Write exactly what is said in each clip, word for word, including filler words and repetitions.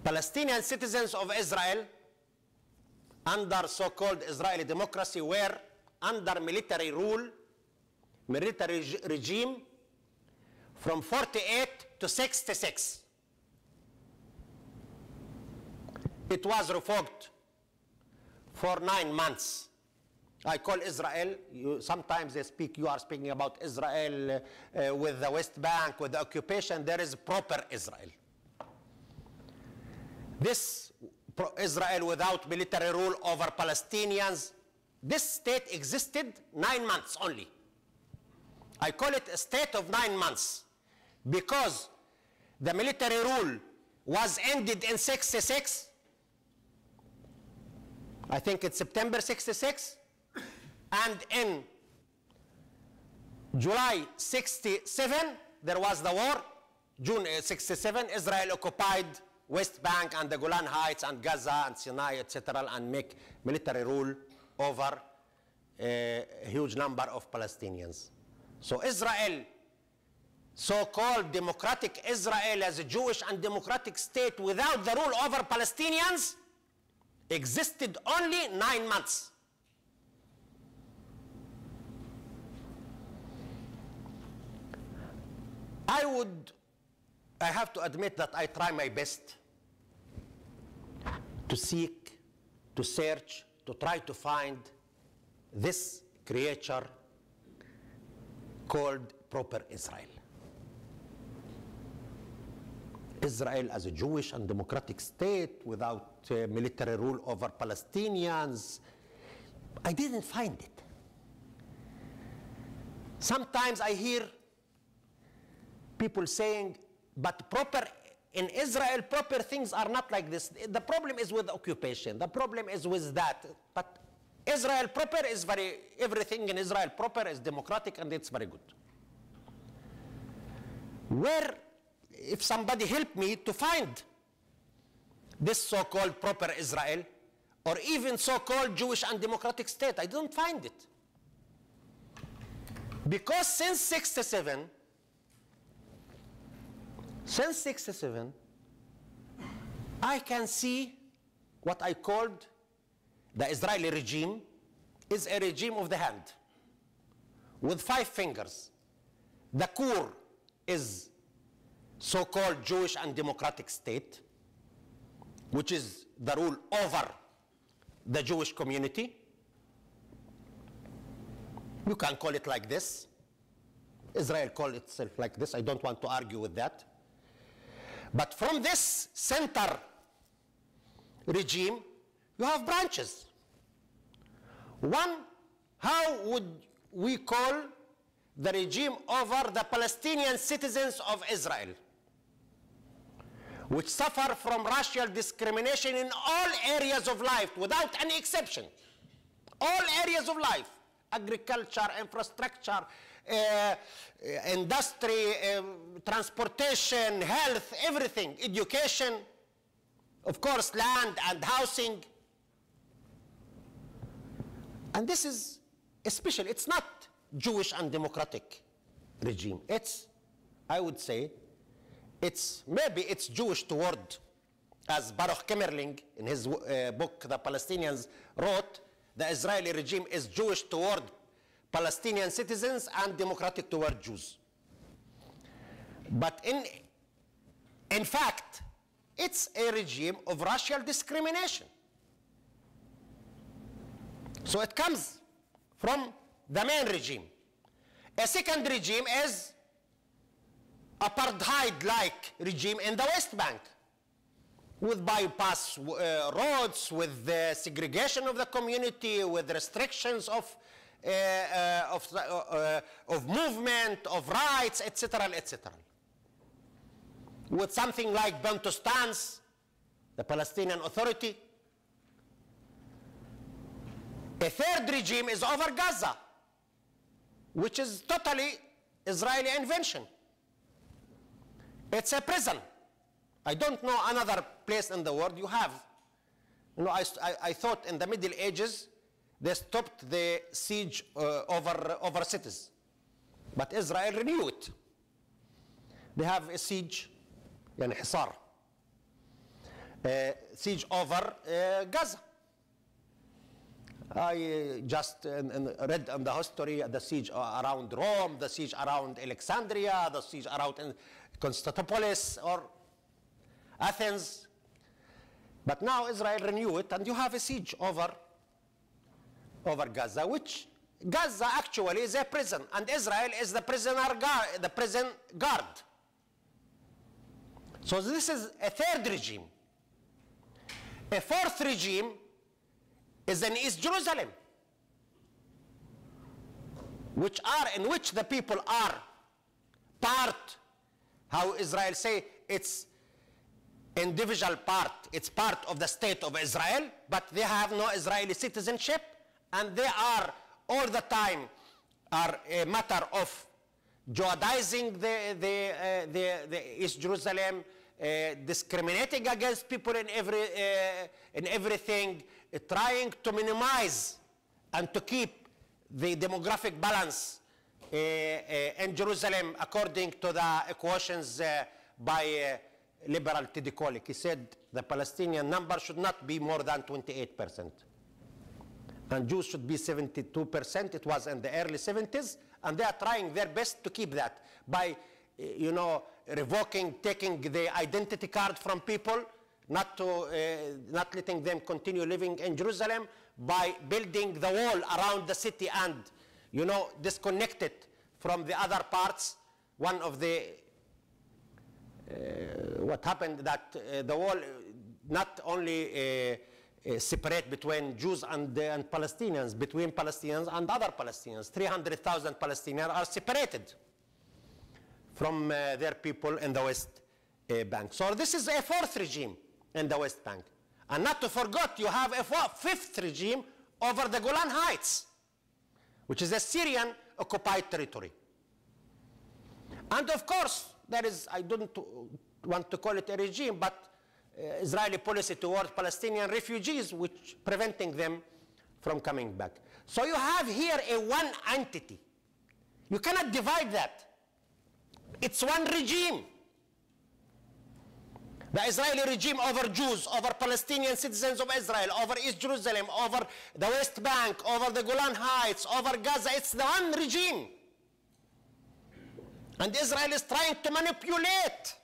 Palestinian citizens of Israel under so-called Israeli democracy were under military rule, military regime from forty-eight to sixty-six. It was revoked for nine months. I call Israel, you, sometimes they speak, you are speaking about Israel uh, with the West Bank, with the occupation. There is proper Israel. This pro Israel without military rule over Palestinians, this state existed nine months only. I call it a state of nine months because the military rule was ended in sixty-six. I think it's September sixty-six. And in July sixty-seven, there was the war. June sixty-seven, Israel occupied West Bank and the Golan Heights and Gaza and Sinai, et cetera, and make military rule over a huge number of Palestinians. So Israel, so-called democratic Israel as a Jewish and democratic state without the rule over Palestinians, existed only nine months. I would, I have to admit that I try my best to seek, to search, to try to find this creature called proper Israel. Israel as a Jewish and democratic state without uh, military rule over Palestinians. I didn't find it. Sometimes I hear people saying, but proper, in Israel, proper things are not like this. The problem is with occupation. The problem is with that. But Israel proper is very, everything in Israel proper is democratic and it's very good. Where, if somebody helped me to find this so-called proper Israel, or even so-called Jewish and democratic state, I don't find it. Because since sixty-seven, Since sixty-seven, I can see what I called the Israeli regime is a regime of the hand with five fingers. The core is so-called Jewish and democratic state, which is the rule over the Jewish community. You can call it like this. Israel calls itself like this. I don't want to argue with that. But from this center regime, you have branches. One, how would we call the regime over the Palestinian citizens of Israel, which suffer from racial discrimination in all areas of life, without any exception. All areas of life, agriculture, infrastructure, uh, industry, uh, transportation, health, everything, education, of course, land and housing. And this is especially, it's not Jewish and democratic regime. It's, I would say, it's, maybe it's Jewish toward, as Baruch Kimmerling in his uh, book, The Palestinians, wrote, the Israeli regime is Jewish toward Palestinian citizens and democratic toward Jews. But in, in fact, it's a regime of racial discrimination. So it comes from the main regime. A second regime is apartheid-like regime in the West Bank, with bypass uh, roads, with the segregation of the community, with restrictions of, uh, uh, of, uh, uh, of movement, of rights, et cetera, et cetera. With something like Bantustans, the Palestinian Authority. A third regime is over Gaza, which is totally Israeli invention. It's a prison. I don't know another place in the world you have. You know, I, I, I thought in the Middle Ages they stopped the siege uh, over, over cities. But Israel renewed it. They have a siege, yani hisar. uh, siege over uh, Gaza. I uh, just uh, read on the history the siege around Rome, the siege around Alexandria, the siege around Constantinopolis or Athens. But now Israel renew it, and you have a siege over, over Gaza, which Gaza actually is a prison, and Israel is the prisoner guard, the prison guard. So this is a third regime. A fourth regime is in East Jerusalem, which are in which the people are part, how Israel say it's individual part, it's part of the state of Israel, but they have no Israeli citizenship, and they are all the time are a matter of Judaizing the, the, uh, the, the East Jerusalem, uh, discriminating against people in, every, uh, in everything, uh, trying to minimize and to keep the demographic balance uh, uh, in Jerusalem according to the equations uh, by uh, liberal Teddy Kolik. He said the Palestinian number should not be more than twenty-eight percent. And Jews should be seventy-two percent. It was in the early seventies, and they are trying their best to keep that by, you know, revoking, taking the identity card from people, not to, uh, not letting them continue living in Jerusalem, by building the wall around the city and, you know, disconnect it from the other parts. One of the uh, what happened that uh, the wall not only uh, uh, separate between Jews and, uh, and Palestinians, between Palestinians and other Palestinians. three hundred thousand Palestinians are separated from uh, their people in the West uh, Bank. So this is a fourth regime in the West Bank. And not to forget, you have a fourth, fifth regime over the Golan Heights, which is a Syrian occupied territory. And of course, there is, I don't want to call it a regime, but uh, Israeli policy towards Palestinian refugees, which preventing them from coming back. So you have here a one entity. You cannot divide that. It's one regime. The Israeli regime over Jews, over Palestinian citizens of Israel, over East Jerusalem, over the West Bank, over the Golan Heights, over Gaza, it's the one regime. And Israel is trying to manipulate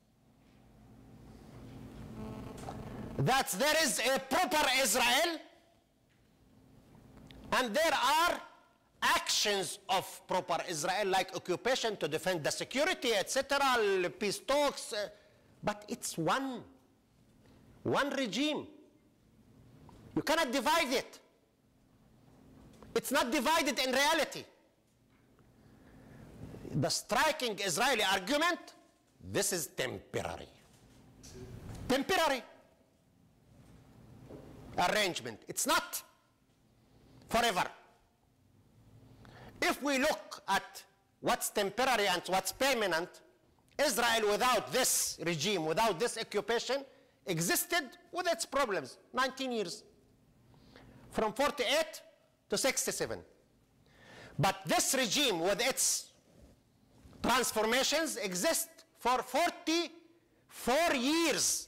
that there is a proper Israel and there are actions of proper Israel like occupation to defend the security, et cetera, peace talks, uh, but it's one, one regime. You cannot divide it. It's not divided in reality. The striking Israeli argument, this is temporary. Temporary arrangement. It's not forever. If we look at what's temporary and what's permanent, Israel without this regime, without this occupation, existed with its problems, nineteen years, from forty-eight to sixty-seven. But this regime with its transformations exist for forty-four years.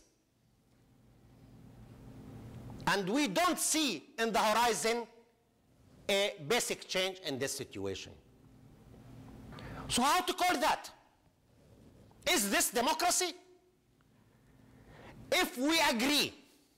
And we don't see in the horizon a basic change in this situation. So how to call that? Is this democracy? If we agree,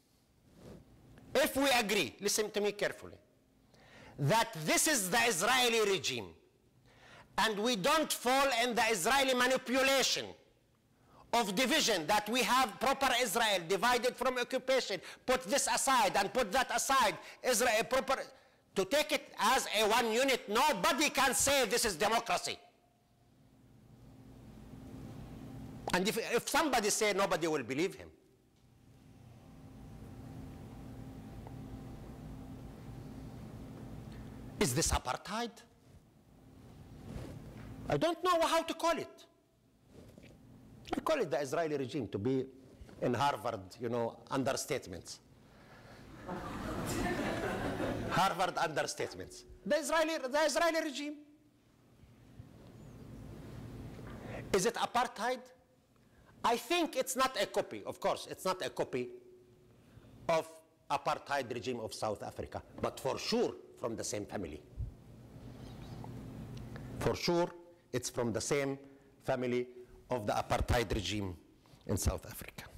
if we agree, listen to me carefully, that this is the Israeli regime, and we don't fall in the Israeli manipulation of division, that we have proper Israel divided from occupation, put this aside and put that aside, Israel proper, to take it as a one unit, nobody can say this is democracy. And if, if somebody say, nobody will believe him. Is this apartheid? I don't know how to call it. I call it the Israeli regime to be in Harvard, you know, understatements. Harvard understatements. The Israeli, the Israeli regime. Is it apartheid? I think it's not a copy, of course, it's not a copy of apartheid regime of South Africa, but for sure from the same family. For sure, it's from the same family of the apartheid regime in South Africa.